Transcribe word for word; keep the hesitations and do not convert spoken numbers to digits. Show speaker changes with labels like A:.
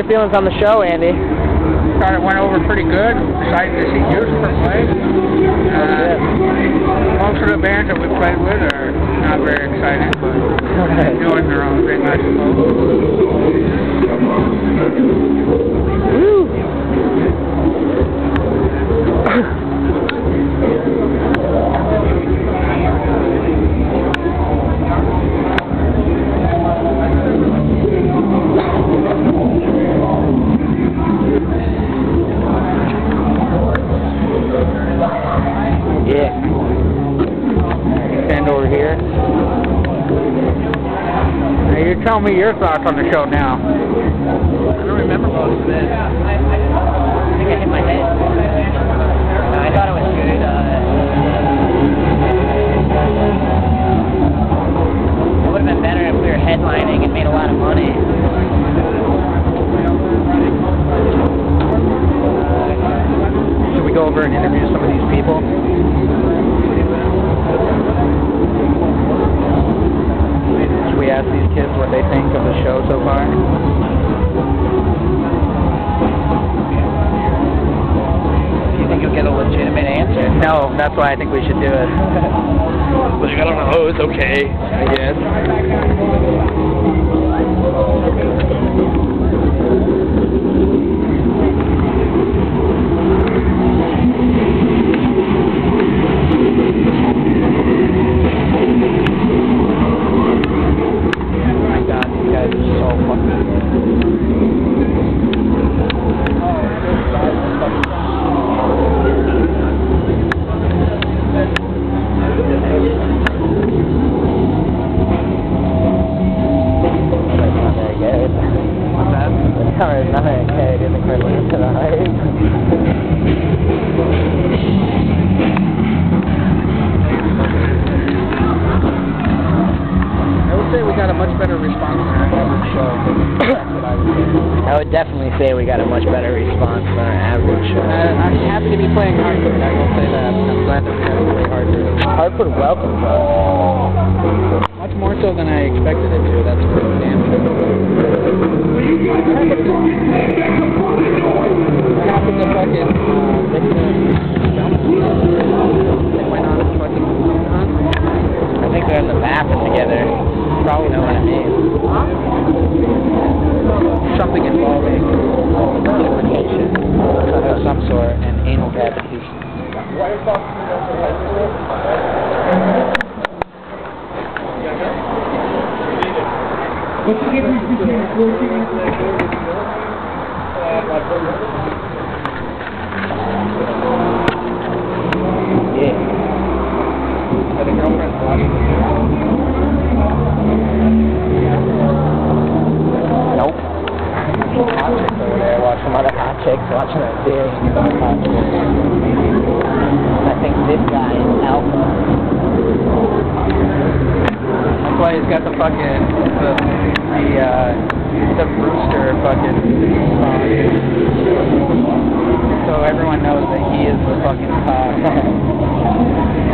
A: your feelings on the show, Andy?
B: Thought it went over pretty good. Excited to see Jucifer play. Uh, most of the bands that we played with are not very excited, but doing their own thing, I suppose.
A: Woo! Yeah. Stand over here. Now you're telling me your thoughts on the show now.
C: I don't remember most of it. I think I hit my head. Uh, I thought it was good. Uh, it would have been better if we were headlining and made a lot of money.
A: Should we go over and interview some of these people? Should we ask these kids what they think of the show so far?
C: Do you think you'll get a legitimate answer?
A: No, that's why I think we should do it.
D: Like, I don't know, it's okay, I guess.
A: Sorry, nothing okay. I didn't quite listen to the hype. I would say we got a much better response than our average show. That's what I would say. I would definitely say we got a much better response than our average show. Uh, I'm happy to be playing Hartford. I will say that. I'm glad that we got to play Hartford. Hartford welcomes us. Much more so than I expected it to. That's for damn sure. What happened to fucking uh, Victor? They went on a fucking hunt. I think they're in the bathroom together. Probably know what I mean. Something involving lubrication of some sort and anal cavities.
E: What's the difference between working and
A: yeah. Are the girlfriends watching? Nope. Hot chicks over there. Watch some other hot chicks watching that very hot chicks. I think this guy is alpha. That's why he's got the fucking the the uh the rooster fucking song. So everyone knows that he is the fucking top.